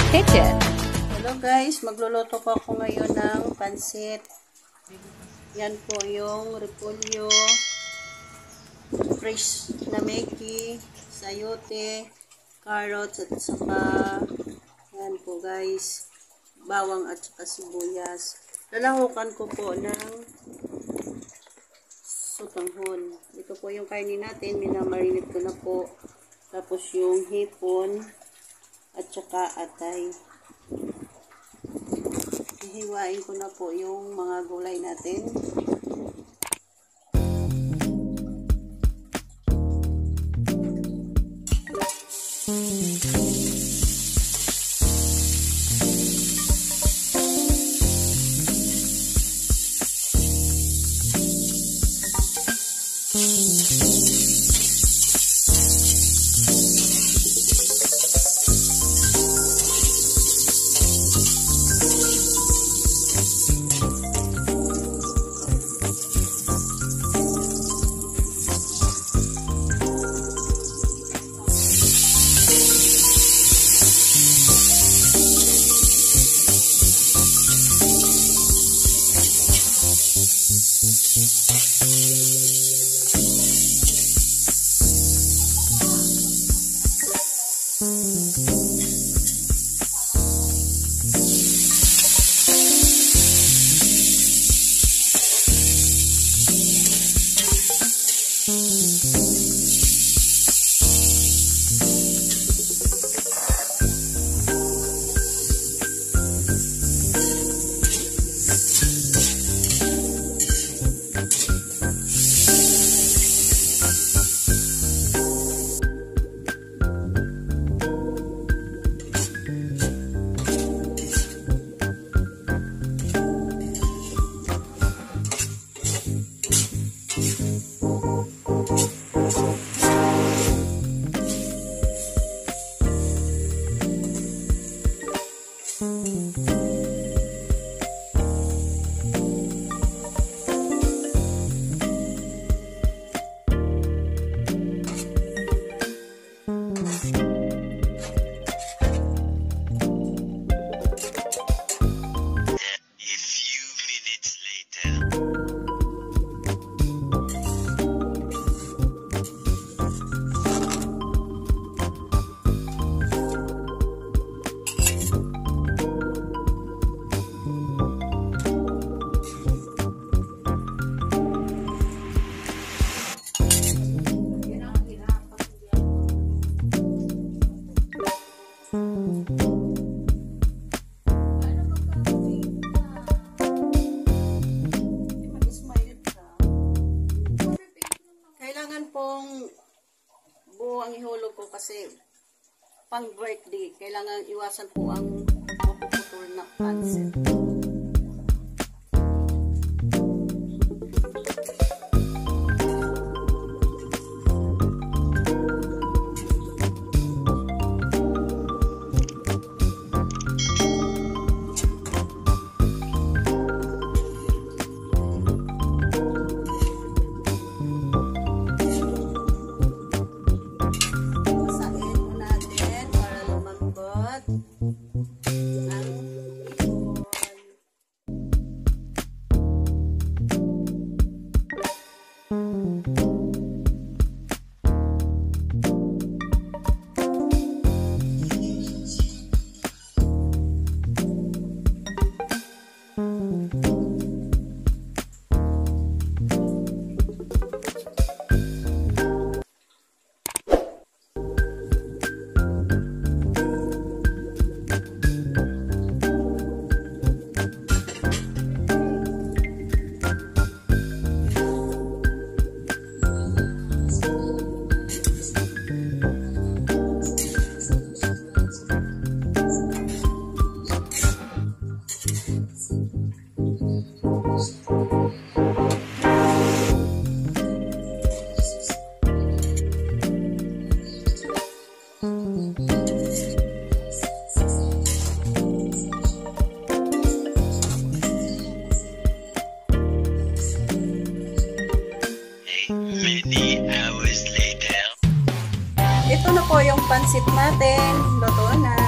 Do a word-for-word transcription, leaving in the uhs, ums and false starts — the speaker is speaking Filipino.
kitchen. Hello guys, magluluto po ako ngayon ng pancit. Yan po yung repolyo, fresh na meki, sayote, carrots at saka yan po guys, bawang at saka sibuyas. Lalahukan ko po ng sutanghon. Ito po yung kainin natin, minamarinate ko na po. Tapos yung hipon at saka atay. Hihiwain ko na po yung mga gulay natin. Kailangan pong buo ang ihulog ko kasi pang birthday. Kailangan iwasan po ang mapuputol na pancit. Many hours later. Ito na po yung pancit natin. Luto na.